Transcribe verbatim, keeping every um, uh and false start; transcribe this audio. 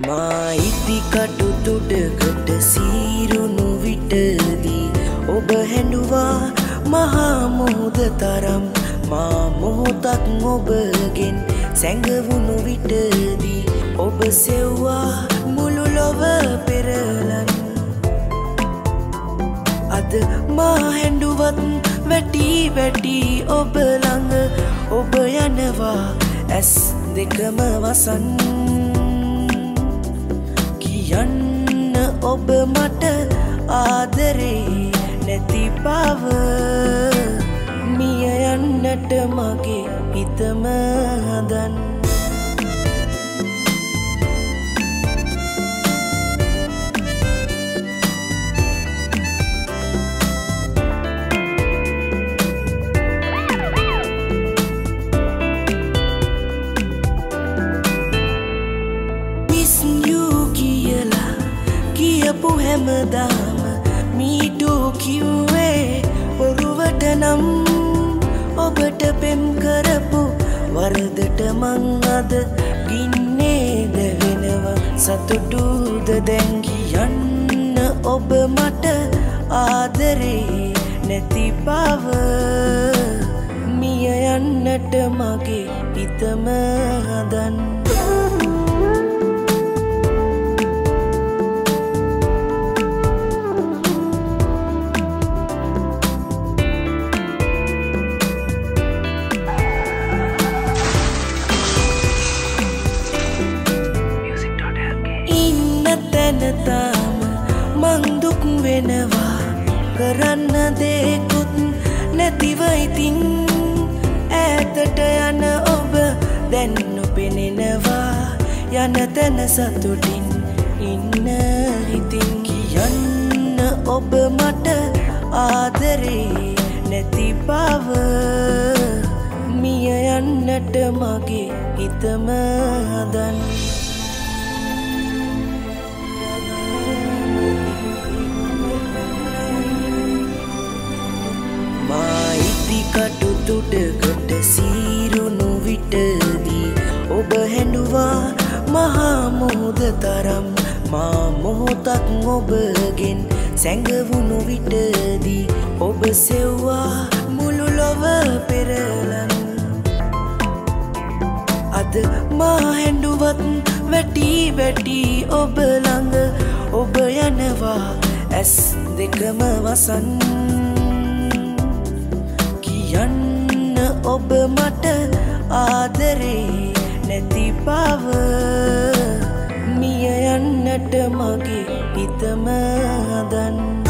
මායිති කටු තුඩකට සීරුණු විටදී ඔබ හැඬුවා මහා මුහුද තරම් මා මොහොතක් ඔබගෙන් සැඟවුණු විටදී ඔබ සෙව්වා මුළු ලොව පෙරලන් අද මා හැඬුවත් වැටි වැටි ඔබ ළඟ ඔබ යනවා ඇස් දෙකම වසන් කියන්න ඔබ මට ආදරේ නැති බව මිය යන්නට මගේ හිතම හදන් කියපු හැමදාම මීටෝ කිව්වේ බොරුවට නම් ඔබට පෙම් කරපු වරදට මං අද ගින්නේ දැවෙනවා සතුටුද දැන් කියන්න ඔබ මට ආදරේ නැති බව මිය යන්නට මගේ හිතම හදන් තාම මං දුක් වෙනවා කරන්න දෙකුත් නැතිව ඉතින් ඈතට යන ඔබ දැන් නොපෙනෙනවා යන තැන සතුටින් ඉන්න හිතින් කියන්න ඔබ මට ආදරේ නැති බව මිය යන්නට මගේ හිතම හදන් කටු තුඩකට සීරුණු විටදී ඔබ හැඬුවා මහා මුහුද තරම් මා මොහොතක් ඔබගෙන් සැඟවුණු විටදී ඔබ සෙව්වා මුළු ලොව පෙරලන් අද මා හැඬුවත් වැටි වැටි ඔබ ළඟ ඔබ යනවා ඇස් දෙකම වසන් යන්න ඔබ මට ආදරේ නැති බව මිය යන්නට මගේ හිතම හදන්